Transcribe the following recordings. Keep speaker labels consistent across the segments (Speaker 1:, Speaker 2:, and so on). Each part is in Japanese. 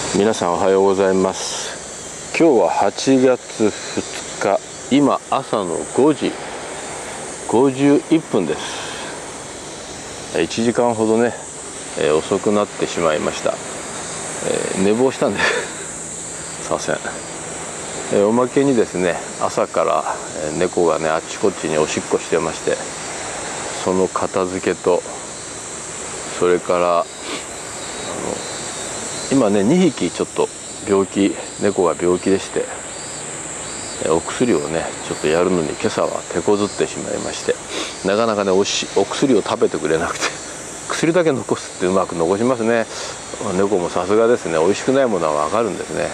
Speaker 1: 皆さんおはようございます。今日は8月2日、今朝の5時51分です。1時間ほどね、遅くなってしまいました。寝坊したんですいません。おまけにですね、朝から猫がねあっちこっちにおしっこしてまして、その片付けと、それから今ね2匹ちょっと猫が病気でして、お薬をねちょっとやるのに今朝は手こずってしまいまして、なかなかねお薬を食べてくれなくて、薬だけ残すってうまく残しますね。猫もさすがですね。美味しくないものは分かるんですね。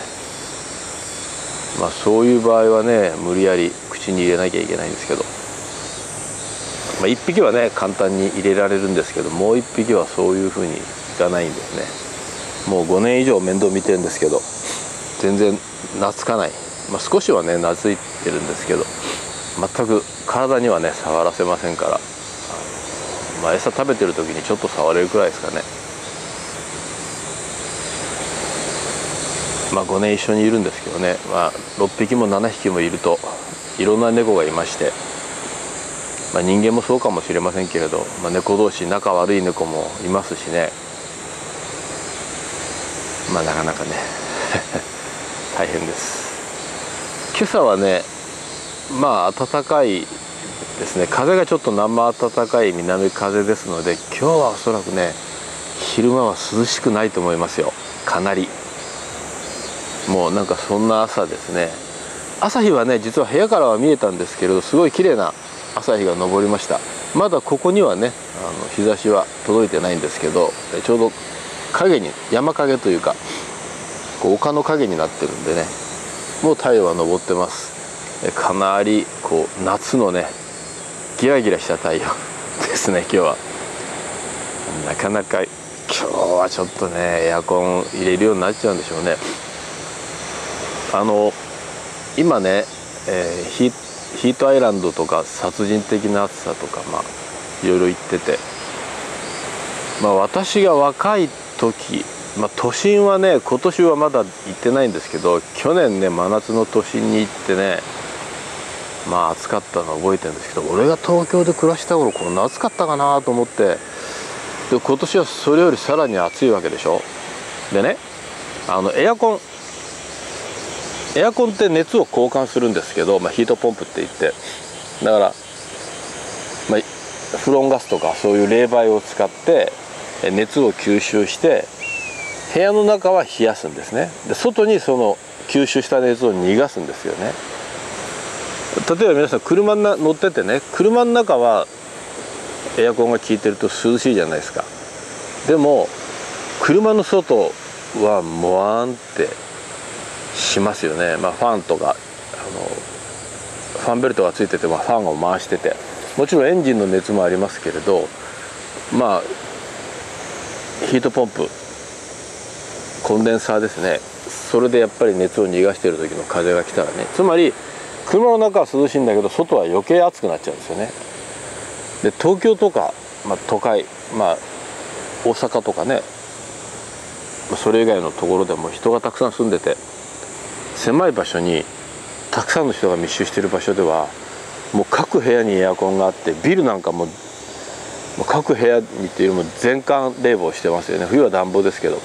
Speaker 1: そういう場合はね無理やり口に入れなきゃいけないんですけど、1匹はね簡単に入れられるんですけど、もう1匹はそういうふうにいかないんですね。もう5年以上面倒見てるんですけど、全然懐かない。少しはね懐いてるんですけど、全く体にはね触らせませんから、餌食べてる時にちょっと触れるくらいですかね。5年一緒にいるんですけどね、6匹も7匹もいるといろんな猫がいまして、人間もそうかもしれませんけれど、猫同士仲悪い猫もいますしね。なかなかね大変です。今朝はね暖かいですね。風がちょっと生暖かい南風ですので、今日はおそらくね昼間は涼しくないと思いますよ。かなりもうなんかそんな朝ですね。朝日はね実は部屋からは見えたんですけれど、すごい綺麗な朝日が昇りました。まだここにはね日差しは届いてないんですけど、ちょうど影に山影というか丘の影になってるんでね、もう太陽は昇ってます。かなり夏のねギラギラした太陽ですね。今日はなかなか、今日はちょっとねエアコン入れるようになっちゃうんでしょうね。今ね、ヒートアイランドとか殺人的な暑さとかいろいろ言ってて、私が若い時、都心はね今年はまだ行ってないんですけど、去年ね真夏の都心に行ってね暑かったの覚えてるんですけど、俺が東京で暮らした頃こんな暑かったかなと思って、で今年はそれよりさらに暑いわけでしょ。でねエアコンって熱を交換するんですけど、ヒートポンプって言って、だから、フロンガスとかそういう冷媒を使って熱を吸収して部屋の中は冷やすんですね。で外にその吸収した熱を逃がすんですよね。例えば皆さん車に乗っててね、車の中はエアコンが効いてると涼しいじゃないですか。でも車の外はもわんってしますよね。ファンとかファンベルトがついててファンを回してて、もちろんエンジンの熱もありますけれど、ヒートポンプ、コンデンサーですね、それでやっぱり熱を逃がしている時の風が来たらね、つまり車の中は涼しいんだけど外は余計暑くなっちゃうんですよね。で東京とか、都会、大阪とかね、それ以外のところでも人がたくさん住んでて、狭い場所にたくさんの人が密集している場所ではもう各部屋にエアコンがあって、ビルなんかも各部屋にっていうよりも全館冷房してますよね。冬は暖房ですけど。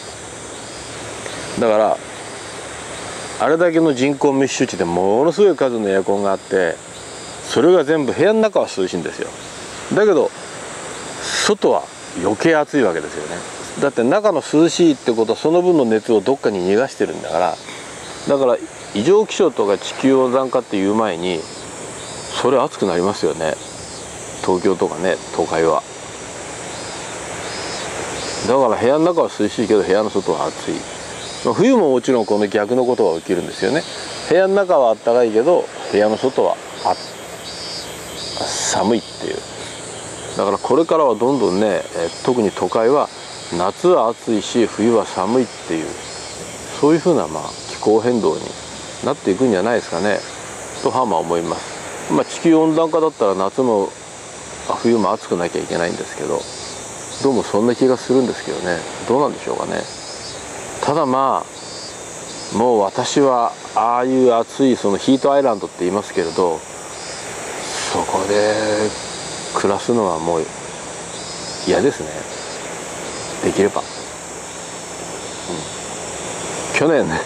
Speaker 1: だからあれだけの人口密集地でものすごい数のエアコンがあって、それが全部部屋の中は涼しいんですよ。だけど外は余計暑いわけですよね。だって中の涼しいってことはその分の熱をどっかに逃がしてるんだから、異常気象とか地球温暖化っていう前にそれ暑くなりますよね。東京とかね東海は。だから部屋の中は涼しいけど部屋の外は暑い。冬ももちろんこの逆のことが起きるんですよね。部屋の中は暖かいけど部屋の外は寒いっていう。だからこれからはどんどんね、特に都会は夏は暑いし冬は寒いっていう、そういうふうな気候変動になっていくんじゃないですかねと思います。地球温暖化だったら夏も冬も暑くなきゃいけないんですけど、どうもそんな気がするんですけどね。どうなんでしょうかね。 ただまあもう私はああいう暑いそのヒートアイランドって言いますけれど、そこで暮らすのはもう嫌ですね、できれば。去年ね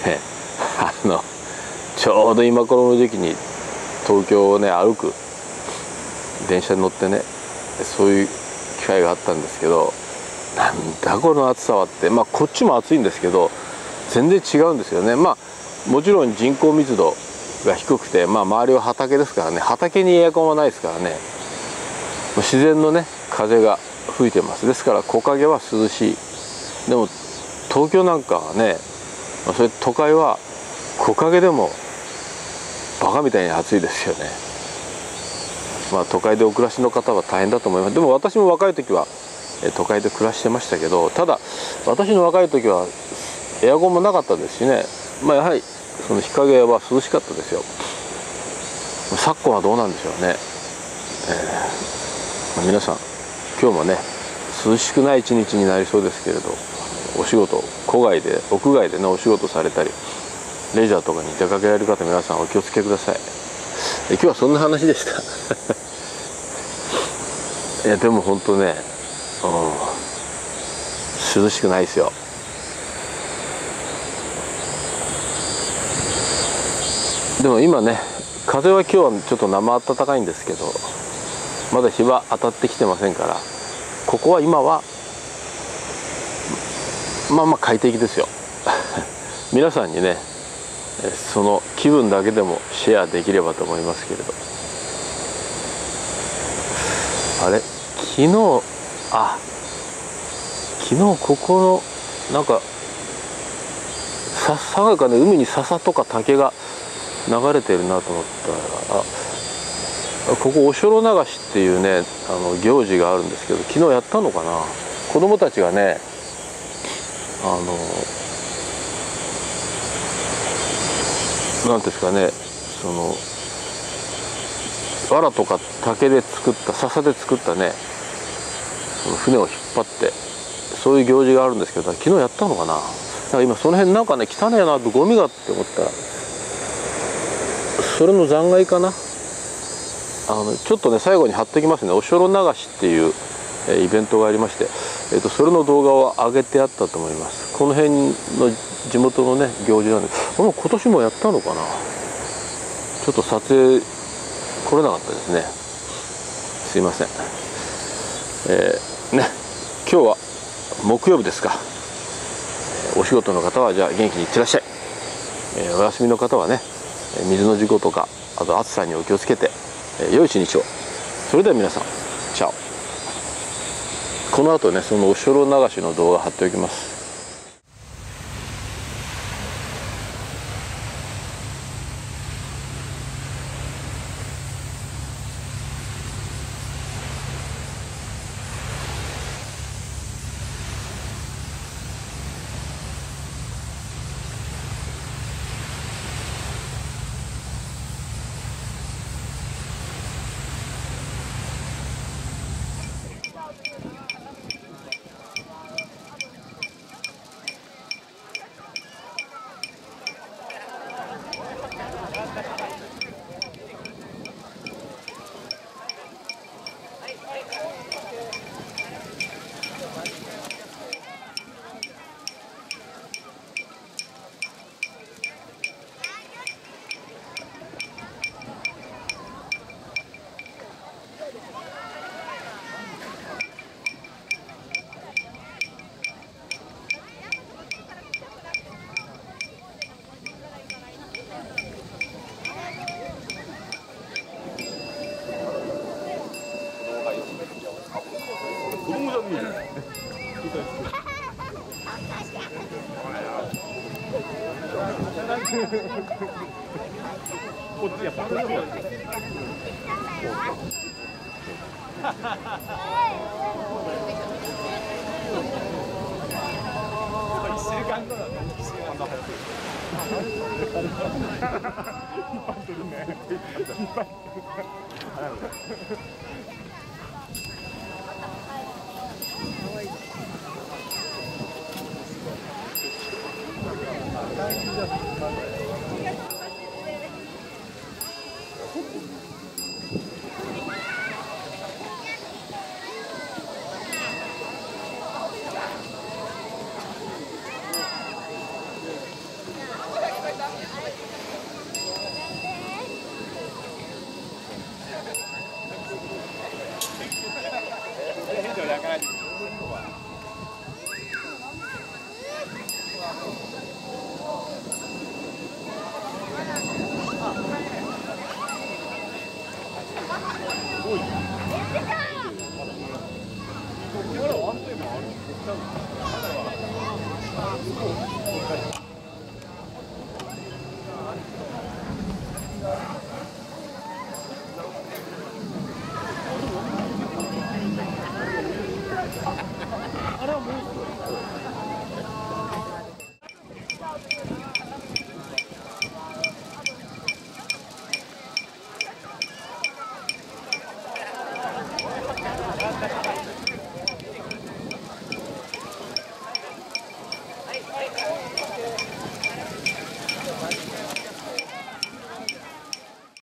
Speaker 1: ちょうど今頃の時期に東京をね歩く電車に乗ってね、そういう機会があったんですけど、なんだこの暑さはって、まあこっちも暑いんですけど全然違うんですよね。まあもちろん人口密度が低くて、まあ周りは畑ですからね、畑にエアコンはないですからね、自然のね風が吹いてます。ですから木陰は涼しい。でも東京なんかはね、それ都会は木陰でもバカみたいに暑いですよね。まあ都会でお暮らしの方は大変だと思います。でも私も若い時は都会で暮らしてましたけど、ただ私の若い時はエアコンもなかったですしね、まあやはりその日陰は涼しかったですよ。昨今はどうなんでしょうね。皆さん今日もね涼しくない一日になりそうですけれど、お仕事屋外でねお仕事されたりレジャーとかに出かけられる方、皆さんお気をつけください。今日はそんな話でしたいやでも本当ね、涼しくないですよ。でも今ね風は今日はちょっと生暖かいんですけど、まだ日は当たってきてませんから、ここは今はまあまあ快適ですよ皆さんにねその気分だけでもシェアできればと思いますけれど、あれ昨日ここのなんか佐賀かね、海に笹とか竹が流れてるなと思ったら、ここおしょろ流しっていうね行事があるんですけど、昨日やったのかな。子供たちがねなんですかね、その藁とか竹で作った笹で作ったねその船を引っ張って、そういう行事があるんですけど、昨日やったのかな。だから今その辺なんかね汚ねえなとゴミがって思ったら、それの残骸かな。ちょっとね最後に貼っておきますね。おしょろ流しっていうイベントがありまして、それの動画を上げてあったと思います。この辺の地元のね行事なんで、今年もやったのかな。ちょっと撮影来れなかったですね、すいません。今日は木曜日ですか。お仕事の方はじゃあ元気にいってらっしゃい。お休みの方はね水の事故とかあと暑さにお気をつけて、良い一日を。それでは皆さんチャオ。この後ねそのおしょろ流しの動画貼っておきます。
Speaker 2: こっちやっぱこっちや。1週間後だね。1週間後早く。引っ張ってるね。引っ張ってる。 まだワンテーマある。